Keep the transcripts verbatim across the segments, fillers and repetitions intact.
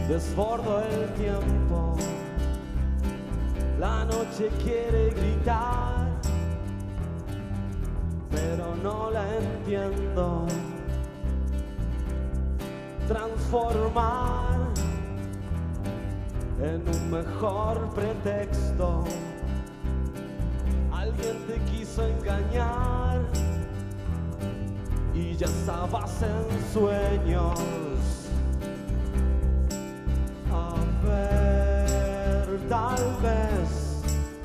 Desbordo el tiempo, la noche quiere gritar, pero no la entiendo. Transformar en un mejor pretexto. Alguien te quiso engañar y ya estabas en sueños. A ver, tal vez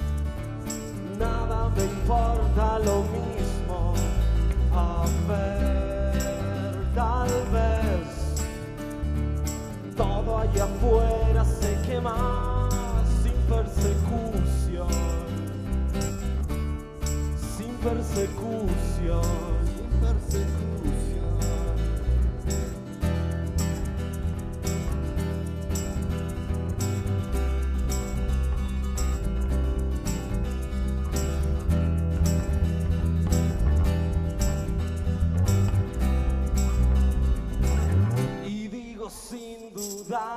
nada me importa lo mismo. A ver, tal vez todo allá afuera se quema sin persecución, sin persecución, sin persecución. Sin dudar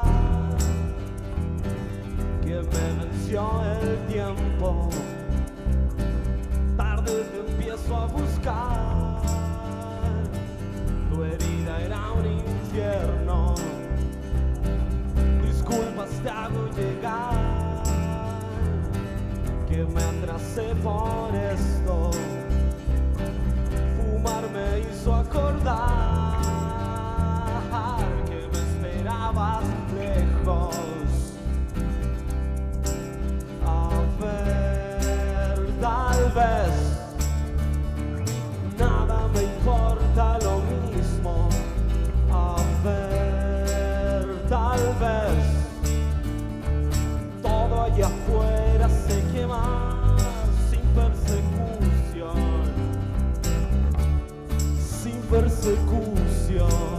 que me venció el tiempo. Tarde te empiezo a buscar. Tu herida era un infierno. Disculpas te hago llegar, que me atrasé por esto. Fumar me hizo acordar lejos. A ver, tal vez nada me importa lo mismo. A ver, tal vez todo allá afuera se quema sin persecución, sin persecución.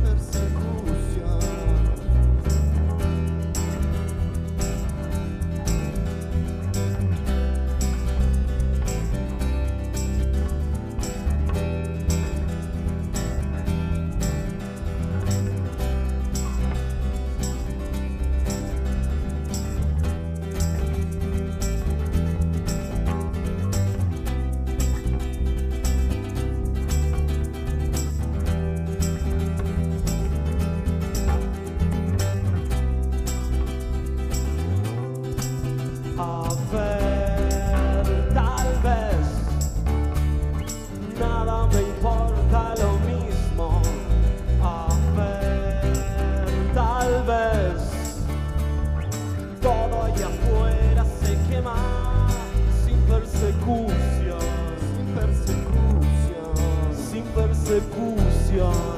A ver, tal vez nada me importa lo mismo. A ver, tal vez todo allá afuera se quema sin persecución, sin persecución, sin persecución.